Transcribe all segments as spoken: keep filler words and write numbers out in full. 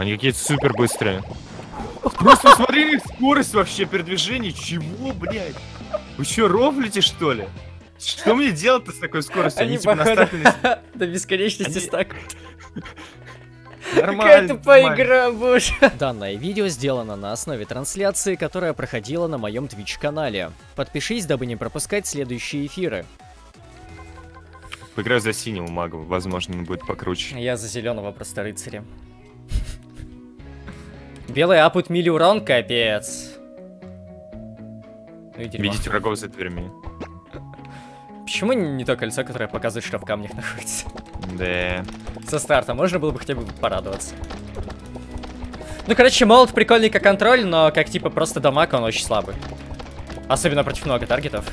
Они какие-то супер быстрые. Просто смотри на их скорость вообще передвижения. Чего, блядь? Вы что, рофлите, что ли? Что мне делать-то с такой скоростью? Они, Они типа походу, настакались. до бесконечности стакают. Нормально. Какая тупая игра, боже. Данное видео сделано на основе трансляции, которая проходила на моем Twitch-канале. Подпишись, дабы не пропускать следующие эфиры. Поиграю за синего мага, возможно, он будет покруче. Я за зеленого просто рыцаря. Белый апут мили урон, капец. Ну, видите врагов за дверьми. Почему не то кольцо, которое показывает, что в камнях находится? Да. Со старта можно было бы хотя бы порадоваться. Ну, короче, молот прикольный как контроль, но как типа просто дамаг он очень слабый. Особенно против много таргетов.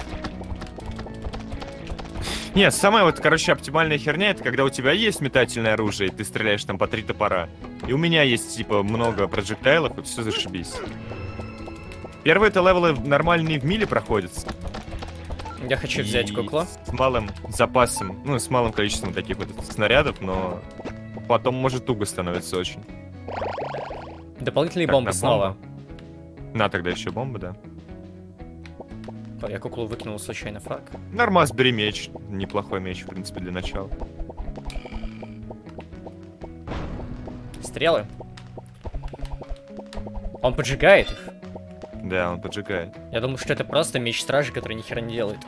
Нет, самая вот, короче, оптимальная херня, это когда у тебя есть метательное оружие, и ты стреляешь там по три топора. И у меня есть, типа, много проджектайлов, и все зашибись. Первые-то левелы нормальные в миле проходятся. Я хочу взять куклу. С малым запасом, ну, с малым количеством таких вот снарядов, но потом, может, туго становится очень. Дополнительные так, бомбы на снова. Бомбу. На, тогда еще бомбы, да. Я куклу выкинул случайно, фраг. Нормас, бери меч. Неплохой меч, в принципе, для начала. Стрелы. Он поджигает их. Да, он поджигает. Я думаю, что это просто меч стражи, который ни хера не делает.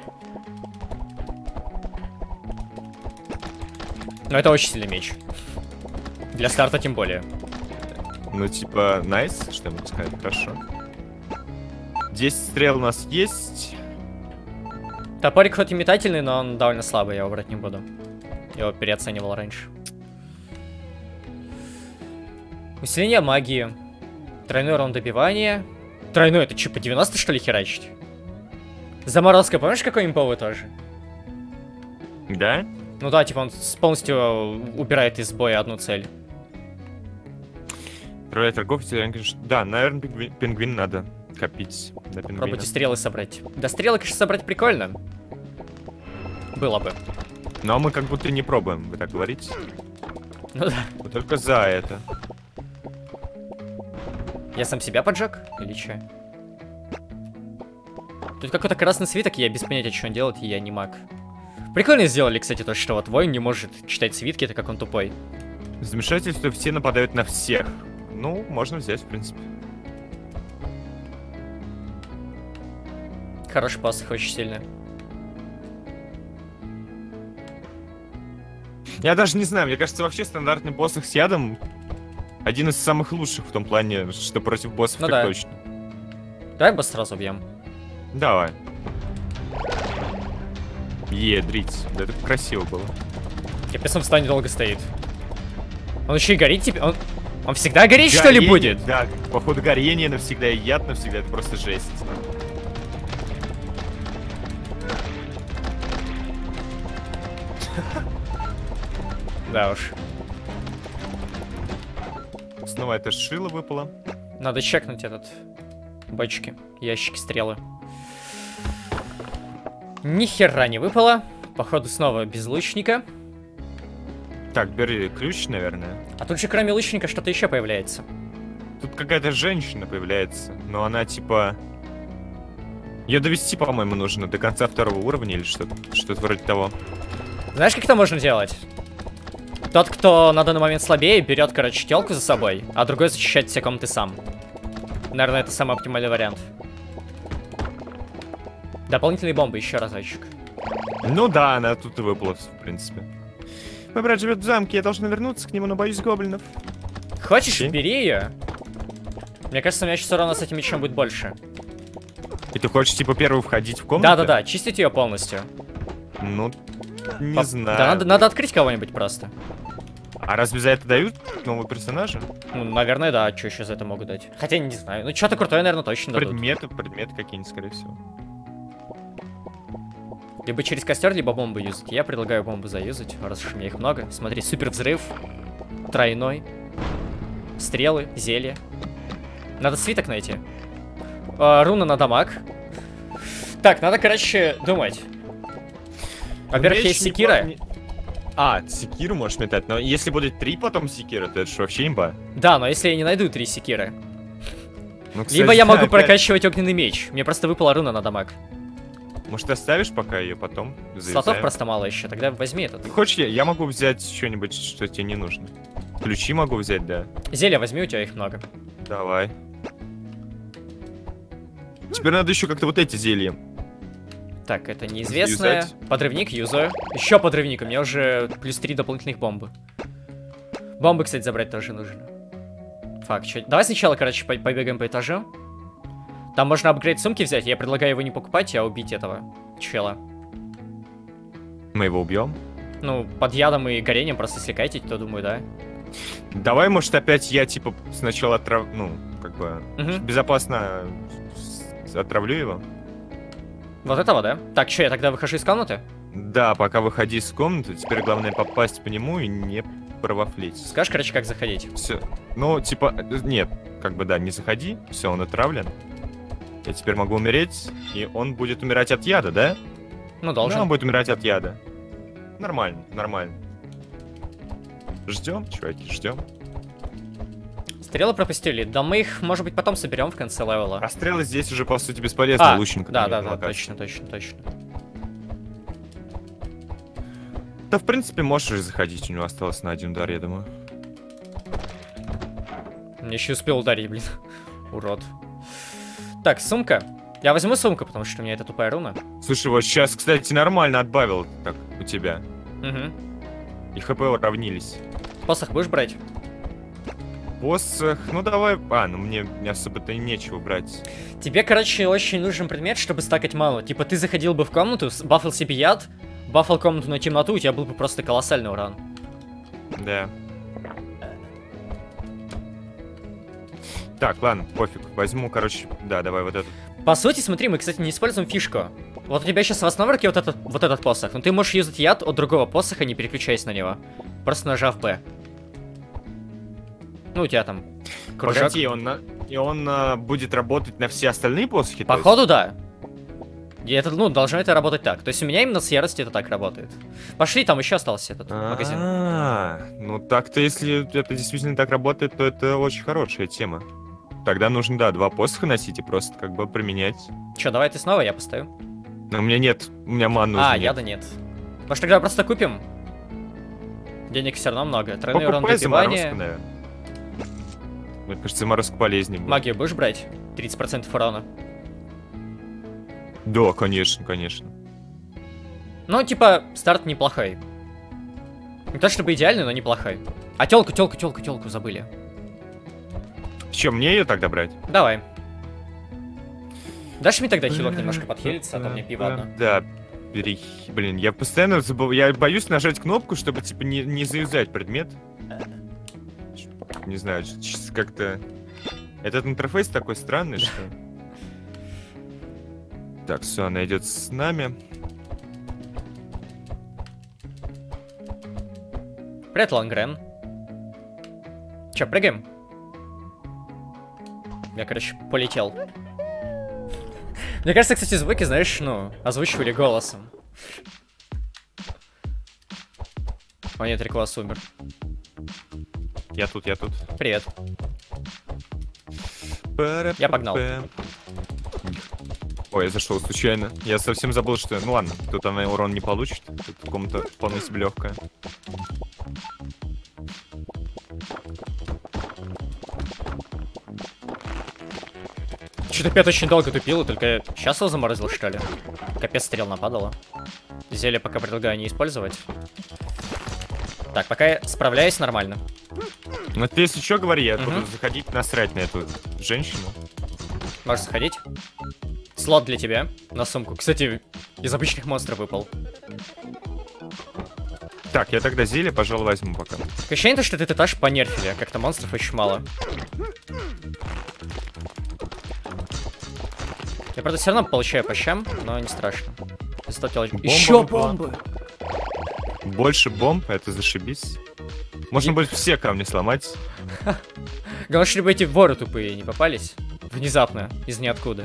Но это очень сильный меч. Для старта тем более. Ну, типа, найс, что я могу сказать, хорошо. десять стрел у нас есть. Топорик хоть и метательный, но он довольно слабый, я его брать не буду. Я его переоценивал раньше. Усиление магии. Тройной урон добивания. Тройной, это что, по девяносто что ли херачить? Заморозка, помнишь, какой имповый тоже? Да? Ну да, типа он полностью убирает из боя одну цель. Трое торговцев, конечно. Да, наверное, пингвин, пингвин надо копить. До Пробуйте стрелы собрать. Да, стрелы, конечно, собрать прикольно. Было бы. Но мы как будто не пробуем, вы так говорите. Ну да. Мы только за это. Я сам себя поджег? Или че? Тут какой-то красный свиток, я без понятия, что он делает, и я не маг. Прикольно сделали, кстати, то, что вот воин не может читать свитки, это как он тупой. Замешательство, все нападают на всех. Ну, можно взять, в принципе. Хороший посох, очень сильный. Я даже не знаю, мне кажется, вообще стандартный посох с ядом один из самых лучших в том плане, что против боссов ну так да. точно. Давай босс сразу бьем. Давай. Едрить. Да это красиво было. Капец, он в стане долго стоит. Он еще и горит теперь. Он, он всегда гореть, что ли, Горение, будет? Да, походу горение навсегда и яд навсегда, это просто жесть. Да уж. Снова это шило выпало. Надо чекнуть этот. Бочки, ящики, стрелы. Ни хера не выпало. Походу снова без лучника. Так, бери ключ, наверное. А тут же кроме лучника что-то еще появляется. Тут какая-то женщина появляется, но она типа... Ее довести, по-моему, нужно до конца второго уровня или что-то что-то вроде того. Знаешь, как это можно делать? Тот, кто на данный момент слабее, берет, короче, телку за собой, а другой защищает все комнаты сам. Наверное, это самый оптимальный вариант. Дополнительные бомбы, еще разочек. Ну да, она тут и выпала, в принципе. Мой брат живет в замке, я должна вернуться к нему, но боюсь гоблинов. Хочешь, Окей. бери ее. Мне кажется, у меня сейчас урона с этим мечом будет больше. И ты хочешь, типа, первый входить в комнату? Да-да-да, чистить ее полностью. Ну, не По... знаю. Да, надо, надо открыть кого-нибудь просто. А разве за это дают нового персонажа? Ну, наверное, да, что еще за это могут дать? Хотя, не знаю, ну что-то крутое, наверное, точно дадут. Предметы, предметы какие-нибудь, скорее всего. Либо через костер, либо бомбу юзать. Я предлагаю бомбу заюзать, раз уж у меня их много. Смотри, супер взрыв. Тройной. Стрелы, зелье. Надо свиток найти. А, руна на дамаг. Так, надо, короче, думать. Во-первых, есть секира. А, секиру можешь метать, но если будет три потом секира, то это же вообще имба. Да, но если я не найду три секиры. Ну, кстати, Либо я могу опять... прокачивать огненный меч. Мне просто выпала руна на дамаг. Может, ты оставишь пока ее потом? Слотов завязаем? просто мало еще, тогда возьми этот. Ты хочешь, я, я могу взять что-нибудь, что тебе не нужно. Ключи могу взять, да. Зелья возьми, у тебя их много. Давай. Теперь надо еще как-то вот эти зелья. Так, это неизвестное. Юзать. Подрывник юзаю. Еще подрывник, у меня уже плюс три дополнительных бомбы. Бомбы, кстати, забрать тоже нужно. Фак, чё... Давай сначала, короче, по побегаем по этажу. Там можно апгрейд сумки взять. Я предлагаю его не покупать, а убить этого чела. Мы его убьем. Ну, под ядом и горением просто слекайте, то думаю, да. Давай, может, опять я, типа, сначала отрав... Ну, как бы, Мгм. безопасно с- отравлю его. Вот этого, да? Так, что, я тогда выхожу из комнаты? Да, пока выходи из комнаты, теперь главное попасть по нему и не провафлить. Скажешь, короче, как заходить? Все. Ну, типа, э, нет, как бы, да, не заходи, все, он отравлен. Я теперь могу умереть, и он будет умирать от яда, да? Ну, Да, он должен. будет умирать от яда. Нормально, нормально. Ждем, чуваки, ждем. Стрелы пропустили. Да мы их, может быть, потом соберем в конце левела. А стрелы здесь уже, по сути, бесполезны, А, лучника. да, нет да, на да, локации. точно, точно, точно. Да, в принципе, можешь уже заходить, у него осталось на один удар, я думаю. Мне еще успел ударить, блин. Урод. Так, сумка. Я возьму сумку, потому что у меня это тупая руна. Слушай, вот сейчас, кстати, нормально отбавил так у тебя. Угу. И хп уравнились. Посох будешь брать? Посох, ну давай... А, ну мне, мне особо-то нечего брать. Тебе, короче, очень нужен предмет, чтобы стакать ману. Типа, ты заходил бы в комнату, с- бафал себе яд, бафал комнату на темноту, у тебя был бы просто колоссальный урон. Да. Так, ладно, пофиг. Возьму, короче, да, давай вот этот. По сути, смотри, мы, кстати, не используем фишку. Вот у тебя сейчас в основной руке вот этот, вот этот посох, но ты можешь юзать яд от другого посоха, не переключаясь на него. Просто нажав Б. Ну, у тебя там кружок. Погоди, он, на... и он а, будет работать на все остальные посохи? то есть? Походу, да. И это, ну, должно это работать так. То есть у меня именно с яростью это так работает. Пошли, там еще остался этот магазин. А, ну так-то, если это действительно так работает, то это очень хорошая тема. Тогда нужно, да, два посоха носить и просто как бы применять. Че, давай ты снова, я поставлю. Но у меня нет, у меня ман А, нет. яда нет. Может, тогда просто купим? Денег все равно много. Тройной урон Покупай заморозку, добивания. наверное. Мне кажется, заморозка полезнее будет. Магию будешь брать? тридцать процентов урона. Да, конечно, конечно. Ну, типа, старт неплохой. Не то чтобы идеальный, но неплохой. А телку, телку, телку, телку забыли. Че, мне ее тогда брать? Давай. Дашь мне тогда хилок немножко подхилиться, а то мне пиво одно. Да, перех... Блин, я постоянно забыл... Я боюсь нажать кнопку, чтобы, типа, не, не заюзать предмет. Не знаю, ч- ч- как-то... Этот интерфейс такой странный, что... Так, все, она идет с нами. Привет, Лангрен. Че, прыгаем? Я, короче, полетел. Мне кажется, кстати, звуки, знаешь, ну, озвучивали голосом. О нет, Реклас умер. Я тут, я тут. Привет. Я погнал. Ой, я зашел случайно. Я совсем забыл, что... Ну ладно, тут она урон не получит. Тут комната вполне себе легкая. Что-то Пет очень долго тупил, и только сейчас его заморозил, что ли? Капец, стрел нападало. Зелье пока предлагаю не использовать. Так, пока я справляюсь нормально. Ну ты если что, говори, я Мгм. буду заходить насрать на эту женщину. Можешь сходить. Слот для тебя на сумку. Кстати, из обычных монстров выпал. Так, я тогда зелье, пожалуй, возьму пока. Такое ощущение, что этот этаж понерфили, а как-то монстров очень мало. Я, правда, все равно получаю по щам, но не страшно. Бомба Еще выпала. бомбы! Больше бомб, это зашибись. Можно И- будет все камни сломать. Главное, чтобы эти воры тупые не попались. Внезапно, из ниоткуда.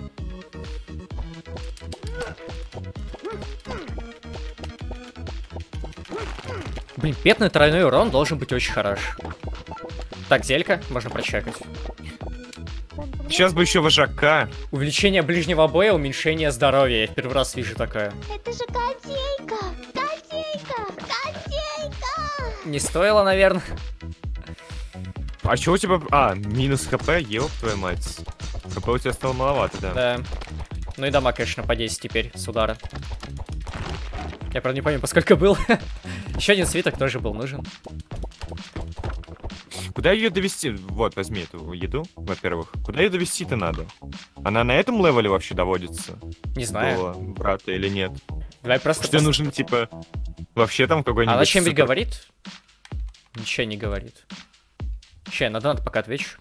Блин, петный тройной урон должен быть очень хорош. Так, зелька, можно прочекать. Сейчас бы еще вожака. Увеличение ближнего боя, уменьшение здоровья. Я в первый раз вижу такое. Это же котейка! Котейка! Котейка! Не стоило, наверное. А что у тебя... А, минус хп, ёб твою мать. ХП у тебя стало маловато, да. Да. Ну и дома, конечно, по десять теперь с удара. Я, правда, не помню, поскольку был. Еще один свиток тоже был нужен. Куда ее довести? Вот, возьми эту еду, во-первых. Куда ее довести-то надо? Она на этом левеле вообще доводится? Не знаю. До брата или нет? Давай просто... Что пос- нужен, типа, вообще там какой-нибудь... Она чем-нибудь супер- говорит? Ничего не говорит. Ща, я на донат пока отвечу.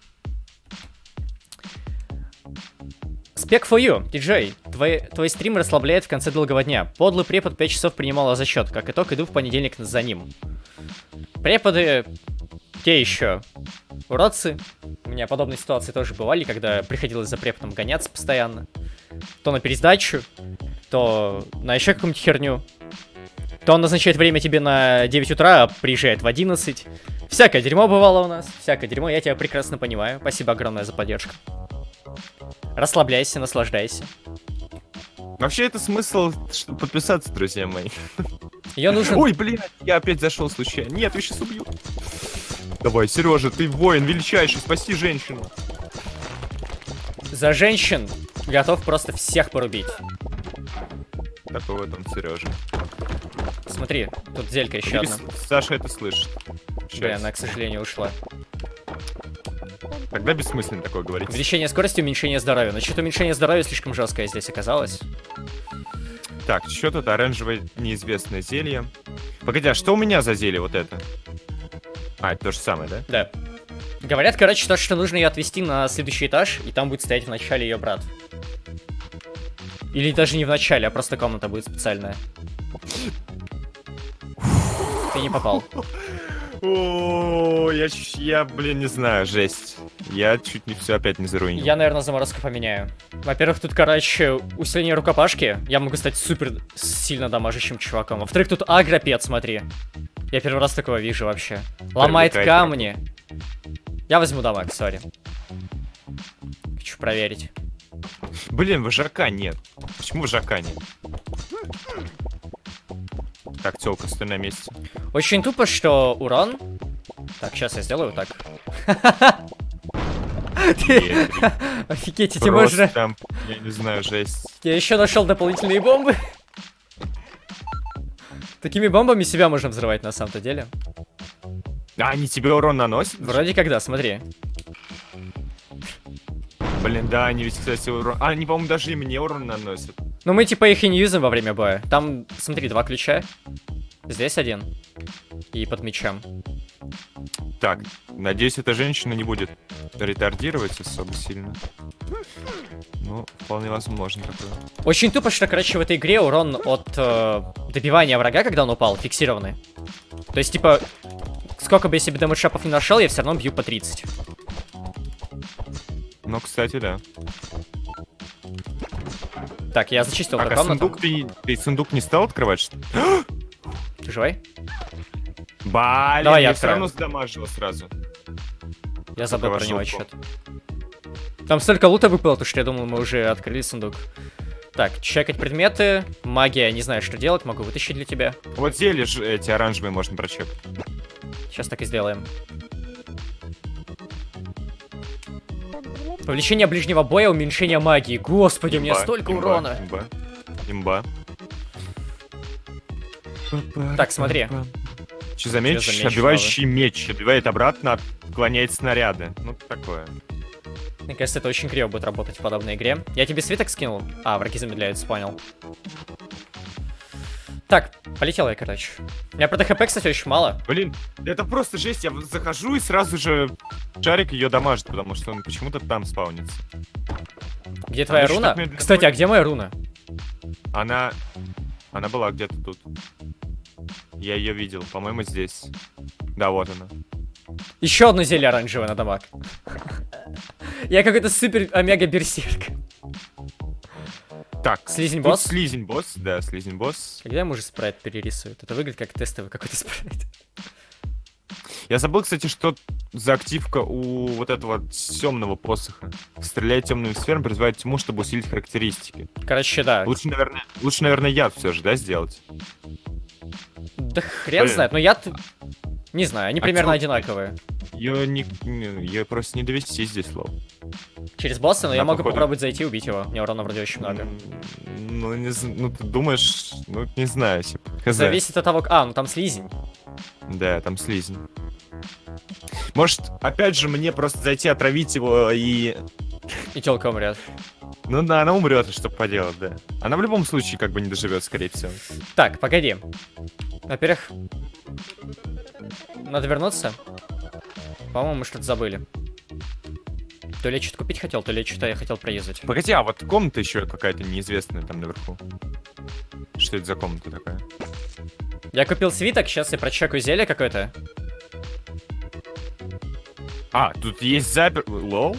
Spec for you, диджей. Твой, твой стрим расслабляет в конце долгого дня. Подлый препод пять часов принимала зачет. Как итог, иду в понедельник за ним. Преподы... Те еще уродцы. У меня подобные ситуации тоже бывали, когда приходилось за преподом гоняться постоянно. То на пересдачу, то на еще какую-нибудь херню. То он назначает время тебе на девять утра, а приезжает в одиннадцать. Всякое дерьмо бывало у нас. Всякое дерьмо, я тебя прекрасно понимаю. Спасибо огромное за поддержку. Расслабляйся, наслаждайся. Вообще, это смысл, чтобы подписаться, друзья мои. Ее нужно... Ой, блядь, я опять зашел случайно. Нет, я сейчас убью. Давай, Сережа, ты воин величайший, спаси женщину. За женщин готов просто всех порубить. Такой вот он, Сережа. Смотри, тут зелька еще одна. Саша это слышит. Да, Сейчас. она, к сожалению, ушла. Тогда бессмысленно такое говорить. Увеличение скорости, уменьшение здоровья. Но что-то уменьшение здоровья слишком жесткое здесь оказалось. Так, что тут оранжевое неизвестное зелье. Погоди, а что у меня за зелье вот это? А, это то же самое, да? Да. Говорят, короче, то, что нужно ее отвезти на следующий этаж, и там будет стоять в начале ее брат. Или даже не в начале, а просто комната будет специальная. Ты не попал. О, я, ч- я, блин, не знаю, жесть. Я чуть не все опять не заруинил. Я, наверное, заморозку поменяю. Во-первых, тут, короче, усиление рукопашки. Я могу стать супер сильно дамажащим чуваком. Во-вторых, тут агропед, смотри. Я первый раз такого вижу вообще. Ломает Привлекает. камни. Я возьму дамаг, сори. Хочу проверить. Блин, вожака нет. Почему вожака нет? Так, тёлка, стой на месте. Очень тупо, что урон... Так, сейчас я сделаю так. Нет, Офигеть, тебе просто можно... там, я не знаю, жесть. Я еще нашел дополнительные бомбы. Такими бомбами себя можно взрывать на самом-то деле. А, они тебе урон наносят? Вроде когда, смотри. Блин, да, они ведь, кстати, урон... А, они, по-моему, даже и мне урон наносят. Ну мы типа их и не юзаем во время боя. Там, смотри, два ключа. Здесь один. И под мечом. Так, надеюсь, эта женщина не будет ретардировать особо сильно. Ну, вполне возможно такое. Очень тупо, что, короче, в этой игре урон от э, добивания врага, когда он упал, фиксированный. То есть, типа, сколько бы я себе дэмэдшапов не нашел, я все равно бью по тридцать. Ну, кстати, да. Так, я зачистил Так, эту а комнату. сундук ты, ты сундук не стал открывать, что ли? Ты живой? Блин, Давай я я все открою. равно сдамажило сразу. Я забыл про вошел него в отчет. Там столько лута выпало, то что я думал, мы уже открыли сундук. Так, чекать предметы. Магия, не знаю, что делать, могу вытащить для тебя. Вот зелья ж- эти оранжевые можно прочекать. Сейчас так и сделаем. Повлечение ближнего боя, уменьшение магии. Господи, у меня Имба, столько имба, урона. Имба. Имба. Так, смотри. Что за меч? Чё за меч Отбивающий меч. Отбивает обратно, отклоняет снаряды. Ну, такое. Мне кажется, это очень криво будет работать в подобной игре. Я тебе свиток скинул? А, враги замедляются, понял. Так, полетел я, короче. У меня, правда, хп, кстати, очень мало. Блин, это просто жесть. Я захожу и сразу же шарик ее дамажит, потому что он почему-то там спаунится. Где твоя еще руна? так медленно Кстати, а ходит. где моя руна? Она... Она была где-то тут. Я ее видел, по-моему, здесь. Да, вот она. Еще одно зелье оранжевое на дамаг. Я какой-то супер омега берсерк. Так, Слизень тут босс? слизень босс, да, слизень босс. Когда ему же спрайт перерисуют? Это выглядит как тестовый какой-то спрайт. Я забыл, кстати, что за активка у вот этого темного посоха. Стреляет темными сферами, призывает тьму, чтобы усилить характеристики. Короче, да. Лучше, наверное, лучше, наверное, яд все же, да, сделать? Да хрен Блин. знает, но я... Не знаю, они А примерно чё? одинаковые. Ее не, не- ее просто не довести здесь, лол. Через босса, но Да, я могу походу. попробовать зайти и убить его. У него урона вроде очень много. М, Ну, не, з- ну, ты думаешь, ну, не знаю, типа, хз. Зависит от того... к- А, ну там слизень. Да, там слизень. Может, опять же, мне просто зайти, отравить его и... И телка умрет. Ну да, она умрет, что поделать, да. Она в любом случае как бы не доживет, скорее всего. Так, погоди. Во-первых, надо вернуться. По-моему, мы что-то забыли. То ли я что-то купить хотел, то ли что-то я хотел проюзать. Погоди, а вот комната еще какая-то неизвестная там наверху. Что это за комната такая? Я купил свиток, сейчас я прочекаю зелье какое-то. А, тут есть запер... Лол?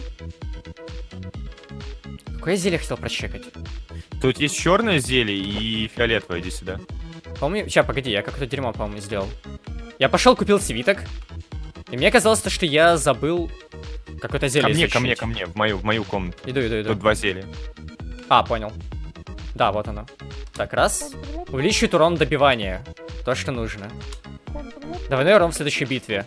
Какое зелье хотел прочекать? Тут есть черное зелье и фиолетовое, иди сюда. По-моему, сейчас, погоди, я какое-то дерьмо, по-моему, сделал. Я пошел, купил свиток. И мне казалось, что я забыл какое-то зелье Ко мне, изучить. ко мне, ко мне, в мою, в мою комнату. Иду, иду, иду. Тут два зелья. А, понял. Да, вот оно. Так, раз. Увеличивает урон добивания. То, что нужно. Двойной урон в следующей битве.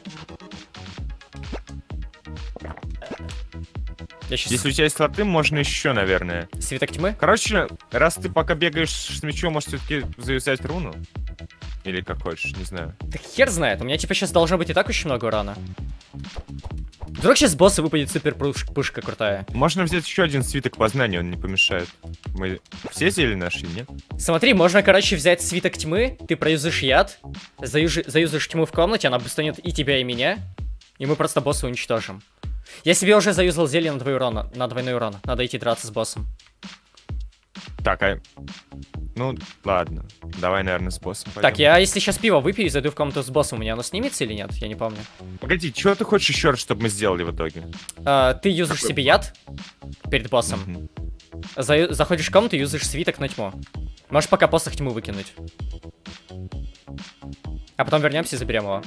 Я сейчас... Если у тебя есть слоты, можно еще, наверное. Свиток тьмы? Короче, раз ты пока бегаешь с мечом, может все-таки завязать руну? Или как хочешь, не знаю. Да хер знает, у меня типа сейчас должно быть и так очень много урона. Вдруг сейчас с босса выпадет супер пуш- пушка крутая. Можно взять еще один свиток познания, он не помешает. Мы все зелья нашли, нет? Смотри, можно, короче, взять свиток тьмы, ты проюзаешь яд, заюжи- заюзаешь тьму в комнате, она бустанет и тебя, и меня, и мы просто босса уничтожим. Я себе уже заюзал зелье на двойной урон, на двойной урон. Надо идти драться с боссом. Так, а... Ну, ладно. Давай, наверное, с боссом пойдем. Так, я если сейчас пиво выпью и зайду в комнату с боссом, у меня оно снимется или нет? Я не помню. Погоди, что ты хочешь еще раз, чтобы мы сделали в итоге? А, ты юзаешь Какой себе яд перед боссом. Мгм. Заю- заходишь в комнату и юзаешь свиток на тьму. Можешь пока посох тьму выкинуть. А потом вернемся и заберем его.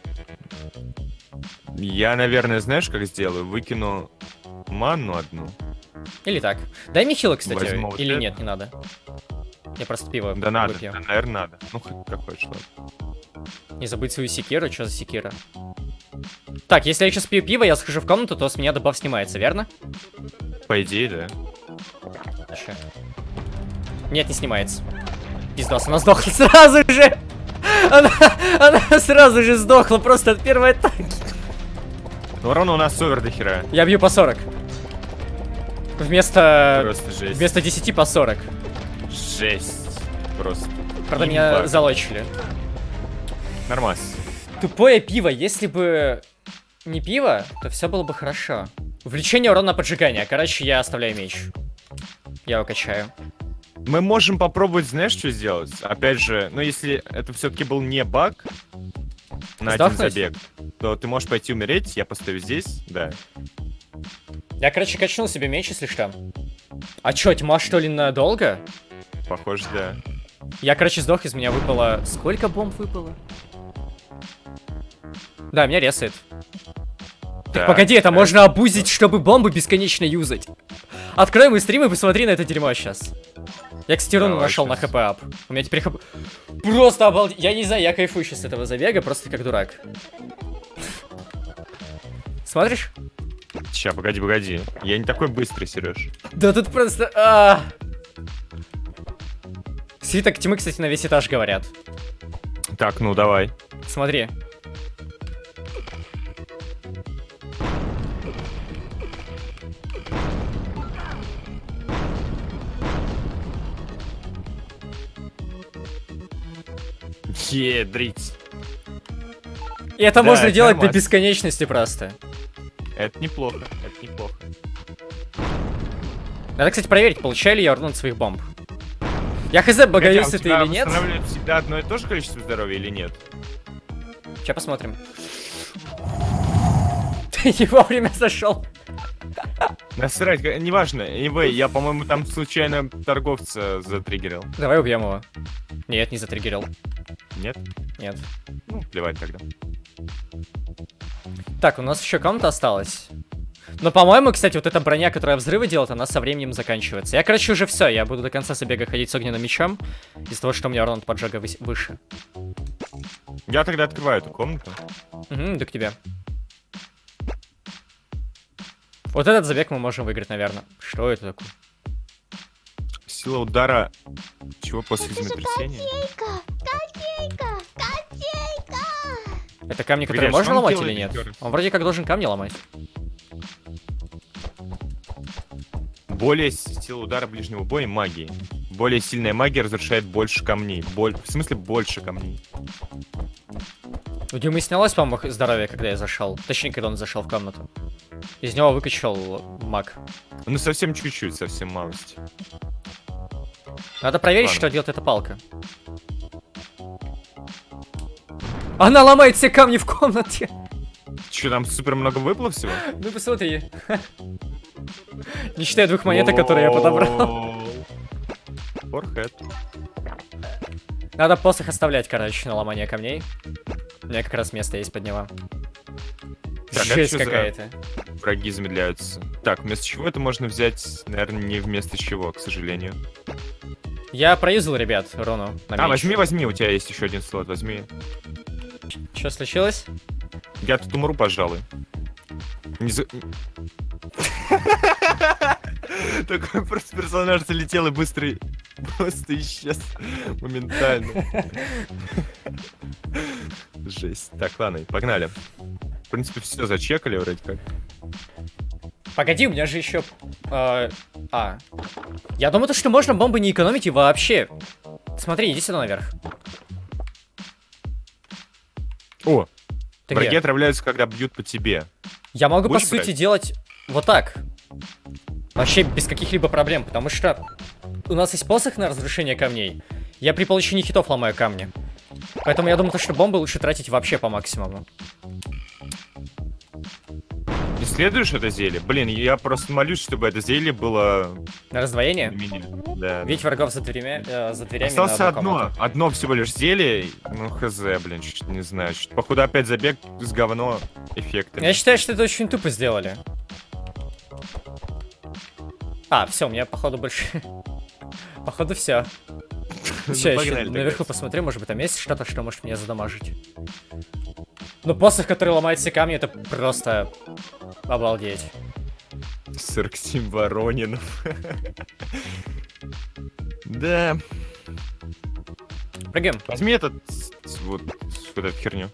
Я, наверное, знаешь, как сделаю? Выкину манну одну. Или так. Дай мне хило, кстати. Возьму вот Или это. нет, не надо. Я просто пиво Да надо, выпью. да, наверное, надо. Ну, хоть как хочешь, ладно. Не забыть свою секиру. Что за секира? Так, если я сейчас пью пиво, я схожу в комнату, то с меня дебаф снимается, верно? По идее, да. Ща. Нет, не снимается. Пиздос, она сдохла сразу же! Она, она сразу же сдохла просто от первой атаки. Ну, урона у нас овер до хера. Я бью по сорок. Вместо... Просто жесть. Вместо десяти по сорок. Жесть. Просто. Правда, Имба. меня залочили. Нормас. Тупое пиво. Если бы не пиво, то все было бы хорошо. Увеличение урона поджигания. Короче, я оставляю меч. Я его качаю. Мы можем попробовать, знаешь, что сделать? Опять же, ну, если это все-таки был не баг на один Сдохнуть? забег, то ты можешь пойти умереть, я постою здесь, да. Я, короче, качнул себе меч, если что. А чё, тьма, что ли, надолго? Похоже, да. Я, короче, сдох, из меня выпало... Сколько бомб выпало? Да, меня ресает. Так, Погоди, это так. можно обузить, чтобы бомбы бесконечно юзать. Открой мой стрим и посмотри на это дерьмо сейчас. Я, кстати, руну Давай нашел на щас. хп ап. У меня теперь хп... Просто обалдеть. Я не знаю, я кайфую сейчас с этого забега, просто как дурак. Смотришь? Ща, погоди, погоди. Я не такой быстрый, Сереж. Да тут просто... а. Свиток тьмы, кстати, на весь этаж говорят. Так, ну давай. Смотри. Едрить. И это Да, можно это делать до нормально. бесконечности просто. Это неплохо, это неплохо. Надо, кстати, проверить, получаю ли я урон от своих бомб. Я хз, боюсь Хотя, у это тебя или нет. восстанавливает всегда одно и то же количество здоровья или нет? Сейчас посмотрим. Ты не вовремя зашел. Насрать, ка- неважно. Anyway, я, по-моему, там случайно торговца затриггерил. Давай убьем его. Нет, не затриггерил. Нет? Нет. Ну, плевать тогда. Так, у нас еще комната осталась. Но, по-моему, кстати, вот эта броня, которая взрывы делает, она со временем заканчивается. Я, короче, уже все. Я буду до конца забега ходить с огненным мечом. Из-за того, что у меня урон от поджога выс- выше. Я тогда открываю эту комнату. Угу, иду к тебе. Вот этот забег мы можем выиграть, наверное. Что это такое? Сила удара. Чего после Это же землетрясения? котейка! Котейка! Котейка! Это камни, которые Блядь, можно что он ломать делает, или нет? Виктор? Он вроде как должен камни ломать. Более с- сила удара ближнего боя магии. Более сильная магия разрушает больше камней. Боль... В смысле больше камней. У Димы снялось, по-моему, здоровье, когда я зашел. Точнее, когда он зашел в комнату. Из него выкачал маг. Ну совсем чуть-чуть, совсем малость. Надо проверить, Ладно. что делает эта палка. Она ломает все камни в комнате. Че, там супер много выпало всего? Ну посмотри. Не считая двух монеток, которые я подобрал. Форхэт. Надо посох оставлять, короче, на ломание камней. У меня как раз место есть под него. Так, а Жесть чё за- какая-то. Враги замедляются. Так, вместо чего это можно взять? Наверное, не вместо чего, к сожалению. Я проюзал, ребят, руну. на А, меч. возьми, возьми, у тебя есть еще один слот, возьми. Что случилось? Я тут умру, пожалуй. Не за... Такой просто персонаж залетел и быстро просто исчез моментально. Жесть. Так, ладно, погнали. В принципе, все зачекали вроде как. Погоди, у меня же еще... э, а. Я думаю, то, что можно бомбы не экономить и вообще. Смотри, иди сюда наверх. О, Ты враги где? отравляются, когда бьют по тебе. Я могу, Будешь по сути, брать? делать вот так. Вообще без каких-либо проблем, потому что у нас есть посох на разрушение камней. Я при получении хитов ломаю камни. Поэтому я думаю, то, что бомбы лучше тратить вообще по максимуму. Исследуешь это зелье? Блин, я просто молюсь, чтобы это зелье было... На раздвоение? применили. Да. Видеть врагов за дверями, э, за дверями Осталось на одну одно, комнату. одно всего лишь зелье. Ну, хз, блин, чуть не знаю. Чуть- Походу опять забег с говно эффектами. Я считаю, что это очень тупо сделали. А, все, у меня походу больше... Походу все. Ну, Все, я погнали еще тогда. наверху посмотрю, может быть там есть что-то, что может меня задамажить. Ну, посох, который ломает все камни, это просто обалдеть. сорок семь Воронинов. Да. Прыгаем. Возьми этот, с- вот, вот эту херню.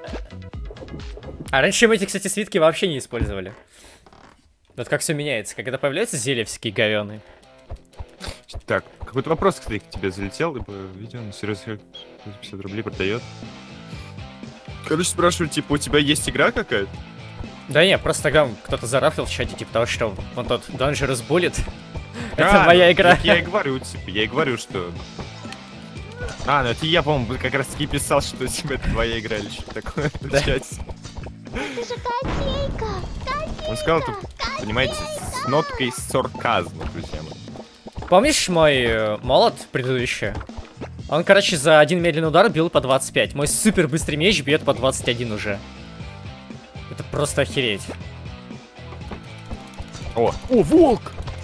А раньше мы эти, кстати, свитки вообще не использовали. Вот как все меняется, когда появляются зелья всякие говёные. Так, какой-то вопрос, кстати, к тебе залетел. Либо видео на серьезно пятьдесят рублей продает. Короче, спрашивают, типа, у тебя есть игра какая-то? Да не, просто тогда кто-то зарафлил в чате, типа того, что вон тот Dangerous Bullet. А, Это моя ну, игра. так я и говорю, типа, я и говорю, что... А, ну это я, по-моему, как раз таки писал, что типа это твоя игра или что-то такое в Да. чате. Это же котейка! Котейка! Он сказал это, понимаете, с ноткой сарказма, друзья мои. Помнишь мой э, молот предыдущий? Он, короче, за один медленный удар бил по двадцать пять. Мой супер быстрый меч бьет по двадцать один уже. Это просто охереть. О, о, волк!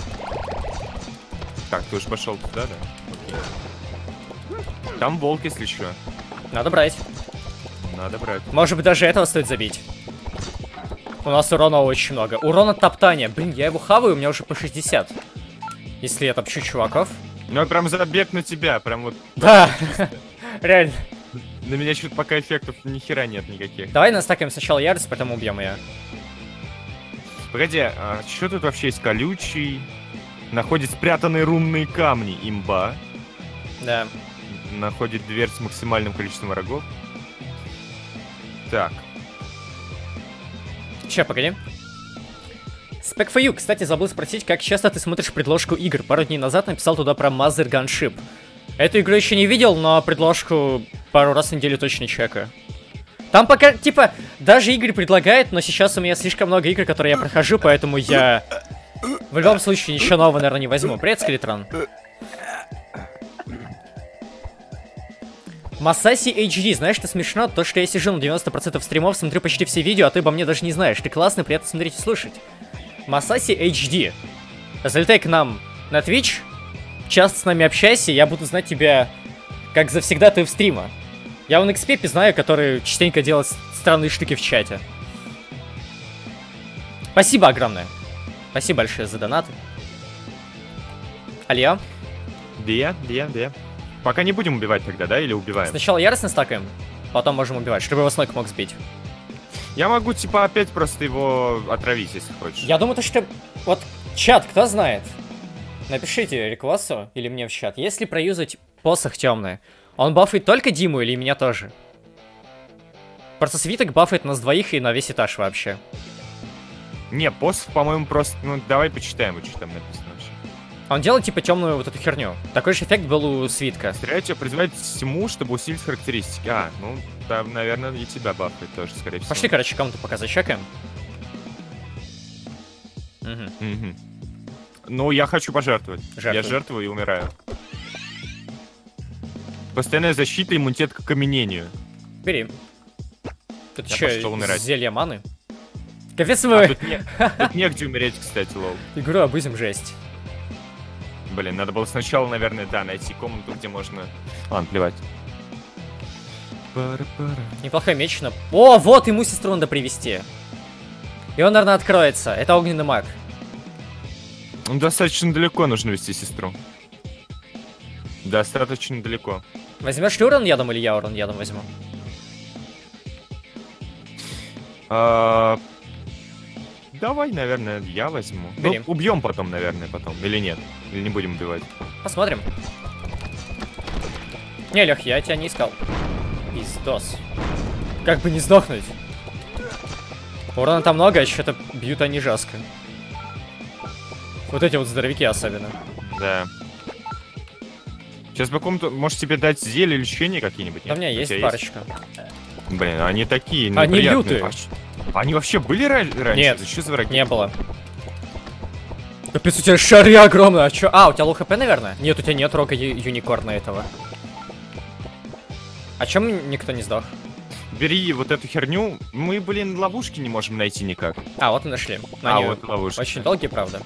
Так, ты уже пошел туда, да? Окей. Там волк, если что. Надо брать. Надо брать. Может быть, даже этого стоит забить. У нас урона очень много. Урон от топтания. Блин, я его хаваю, у меня уже по шестьдесят. Если я топчу чуваков. Ну, прям забег на тебя, прям вот Да, реально. на меня что-то пока эффектов ни хера нет никаких. Давай настакаем сначала ярость, потом убьем ее. Погоди, а что тут вообще есть? Колючий? Находит спрятанные рунные камни, имба. Да. Находит дверь с максимальным количеством врагов. Так. Че, погоди. Spec for you, кстати, забыл спросить, как часто ты смотришь предложку игр. Пару дней назад написал туда про Mother Gunship. Эту игру еще не видел, но предложку пару раз в неделю точно чекаю. Там пока, типа, даже Игорь предлагает, но сейчас у меня слишком много игр, которые я прохожу, поэтому я в любом случае ничего нового, наверное, не возьму. Привет, Скелетрон. Масаси эйч ди, знаешь, что смешно? То, что я сижу на девяносто процентов стримов, смотрю почти все видео, а ты обо мне даже не знаешь. Ты классный, приятно смотреть и слушать. Масаси эйч ди. Залетай к нам на Twitch, часто с нами общайся, я буду знать тебя, как завсегда ты в стрима. Я вон Экспепи знаю, который частенько делает странные штуки в чате. Спасибо огромное. Спасибо большое за донаты. Алия. Где? Где? Где? Пока не будем убивать тогда, да? Или убиваем? Сначала яростно стакаем, потом можем убивать, чтобы его снойк мог сбить. Я могу, типа, опять просто его отравить, если хочешь. Я думаю, то, что... Вот, чат, кто знает? Напишите реквасту или мне в чат. Если проюзать посох темный, он бафает только Диму или меня тоже? Просто свиток бафает нас двоих и на весь этаж вообще. Не, посох, по-моему, просто... Ну, давай почитаем, что там написано вообще. Он делает, типа, темную вот эту херню. Такой же эффект был у свитка. Стреляйте, призывать тьму, чтобы усилить характеристики. А, ну, там, наверное, и тебя бафает тоже, скорее всего. Пошли, короче, кому-то пока зачекаем. Угу. Угу. Ну, я хочу пожертвовать. Жертвуй. Я жертвую и умираю. Постоянная защита, иммунитет к окаменению. Бери. Тут Я еще пошел умирать. зелье маны. Капец А, мы тут, не... тут негде умереть, кстати, лол. игру обузим жесть. Блин, надо было сначала, наверное, да, найти комнату, где можно... Ладно, плевать. Пара-пара. Неплохой меч на... О, вот, ему сестру надо привести. И он, наверное, откроется. Это огненный маг. Ну, достаточно далеко нужно вести сестру. Достаточно далеко. Возьмешь ты урон ядом или я урон ядом возьму? А... Давай, наверное, я возьму. Бери. Ну, убьем потом, наверное, потом. Или нет? Или не будем убивать? Посмотрим. Не, Лех, я тебя не искал. Пиздос. Как бы не сдохнуть. Урона там много, а что-то бьют они жестко. Вот эти вот здоровяки особенно. Да. Сейчас бы кому-то... Может, тебе дать зелье или лечение какие-нибудь? Да у меня есть тебя парочка. Блин, они такие Они неприятные. лютые. А- Они вообще были ра- раньше? Нет, Да что за враги? не было. Капец, у тебя шары огромные, а чё? А, у тебя лоу хп, наверное? Нет, у тебя нет рога ю- юникорна этого. А чем никто не сдох? Бери вот эту херню. Мы, блин, ловушки не можем найти никак. А, вот и нашли. А, Они вот ловушки. очень долгие, правда.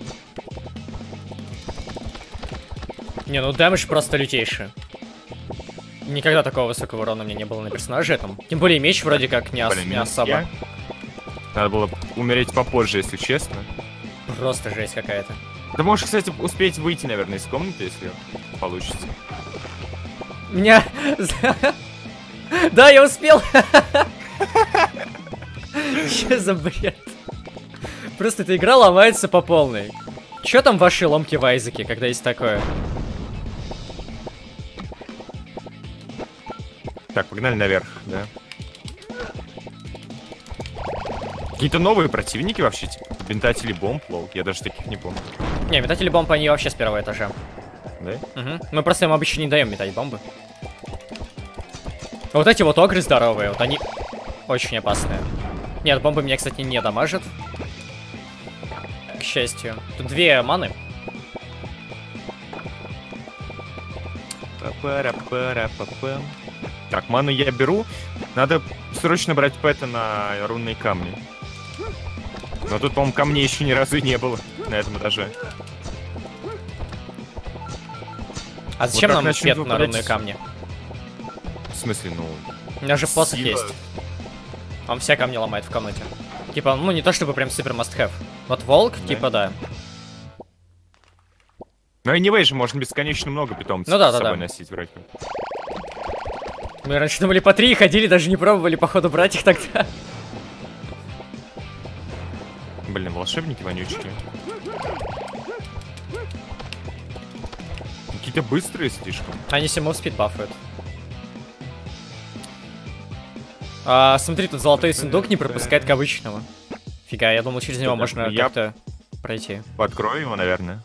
Не, ну дэмэдж просто лютейший. Никогда такого высокого урона у меня не было на персонаже этом. Тем более меч вроде как не, ос- Блин, не минус особо. я. Надо было умереть попозже, если честно. Просто жесть какая-то. Ты можешь, кстати, успеть выйти, наверное, из комнаты, если получится. Меня... Да, я успел! Че за бред? Просто эта игра ломается по полной. Че там ваши ломки в Айзеке, когда есть такое? Так, погнали наверх, да. Какие-то новые противники вообще, типа, метатели бомб, лол. Я даже таких не помню. Не, метатели бомб, они вообще с первого этажа. Да? Угу. Мы просто им обычно не даем метать бомбы. Вот эти вот огры здоровые, вот они очень опасные. Нет, бомбы меня, кстати, не дамажат. К счастью. Тут две маны. Па-пара-пара-па-пам. Так, ману я беру. Надо срочно брать пэта на рунные камни. Но тут, по-моему, камней еще ни разу и не было на этом этаже. А зачем как нам начнем свет на выпадать- рунные камни? В смысле, ну... У меня же посох сила. есть. Он все камни ломает в комнате. Типа, ну не то чтобы прям супер must have. Вот волк, Да. типа, да. Ну, anyway же, можно бесконечно много питомцев Ну да, с да, собой да. носить вроде. Мы раньше думали по три ходили, даже не пробовали, походу, брать их тогда. Блин, волшебники вонючки. Какие-то быстрые слишком. Они себе мов спид бафают. А, смотри, тут золотой сундук не пропускает к обычному. Фига, я думал, через него Да, можно я- как-то пройти. Открою его, наверное.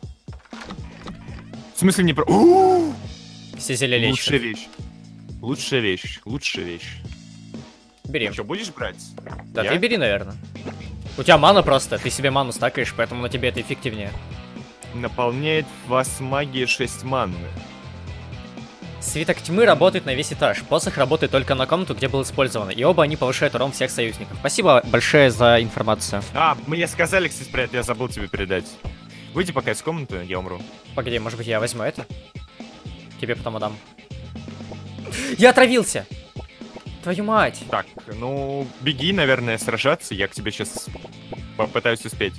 В смысле не про... У-у-у! Все зелья Лучшая лечат. вещь. Лучшая вещь. Лучшая вещь. Бери. Что, будешь брать? Да, Я? ты бери, наверное. У тебя мана просто, ты себе ману стакаешь, поэтому на тебе это эффективнее. Наполняет вас магией шесть манны. Свиток тьмы работает на весь этаж. Посох работает только на комнату, где был использован. И оба они повышают урон всех союзников. Спасибо большое за информацию. А, мне сказали, кстати, про это, я забыл тебе передать. Выйди пока из комнаты, я умру. Погоди, может быть, я возьму это? Тебе потом отдам. Я отравился! Твою мать! Так, ну, беги, наверное, сражаться, я к тебе сейчас попытаюсь успеть.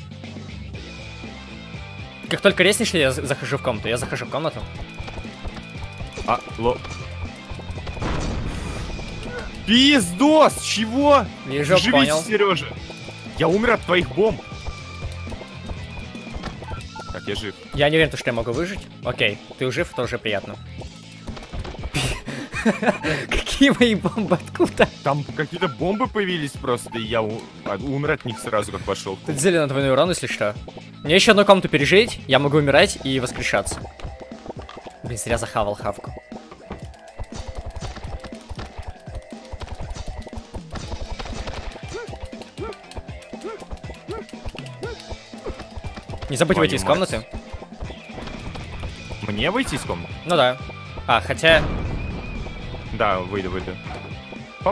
Как только резнишься, я за- захожу в комнату. Я захожу в комнату. А, ло... Пиздос! Чего? Вижу, Живите, понял. Сережа! Я умер от твоих бомб! Так, я жив. Я не уверен, что я могу выжить. Окей, ты жив, это уже приятно. Какие мои бомбы? Откуда? Там какие-то бомбы появились просто, и я у- а, умер от них сразу, как пошел. Тут зелье на двойной урон, если что. Мне еще одну комнату пережить, я могу умирать и воскрешаться. Блин, зря захавал хавку. Не забудь Твою выйти из мать. комнаты. Мне выйти из комнаты? Ну да. А, хотя... Да, выйду, выйду. Хоп.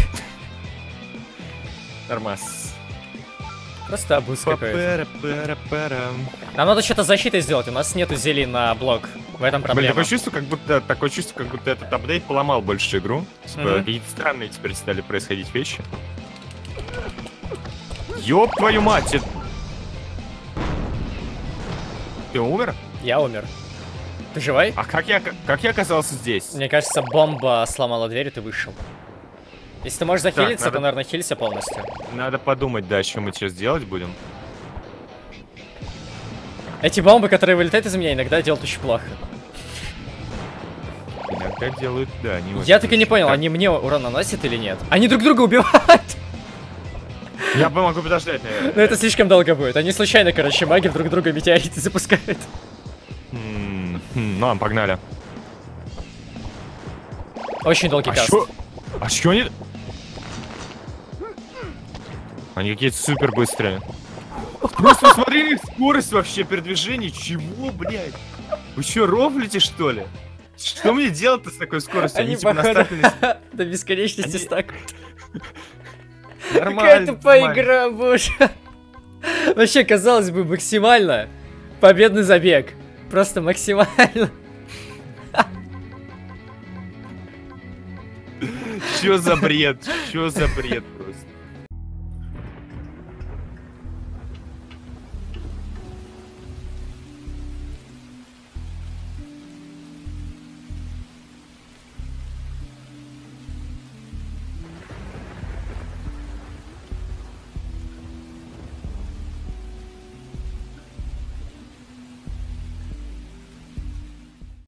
Нормас. Просто абуз какой-то. Папара-пара-пара. Нам надо что-то с защитой сделать, у нас нету зелий на блок. В этом Блин, проблема. такое чувство, как будто такое чувство, как будто этот апдейт поломал больше игру. Типа, Мгм. какие-то странные теперь стали происходить вещи. Ёб твою мать! это- Ты умер? Я умер. Ты живой? А как я, как я оказался здесь? Мне кажется, бомба сломала дверь, и ты вышел. Если ты можешь захилиться, надо- то, наверное, хилься полностью. Надо подумать, да, что мы сейчас делать будем. Эти бомбы, которые вылетают из меня, иногда делают очень плохо. Иногда делают, да, не очень. Я так и не понял, Так, они мне урон наносят или нет? Они друг друга убивают! Я бы могу подождать, наверное. Но это слишком долго будет. Они случайно, короче, маги друг друга метеориты запускают. М, хм, Ну, ладно, погнали. Очень долгий А каст. чё? А чё они... Они какие-то супер быстрые. Просто смотри на их скорость вообще передвижения. Чего, блядь? Вы чё, рофлите, что ли? Что мне делать-то с такой скоростью? Они, Они, типа походу, настакались. до бесконечности Они- стакают. Нормально. Какая тупая нормально. игра, боже. Вообще, казалось бы, максимально победный забег. Просто максимально. Чё за бред? Чё за бред просто?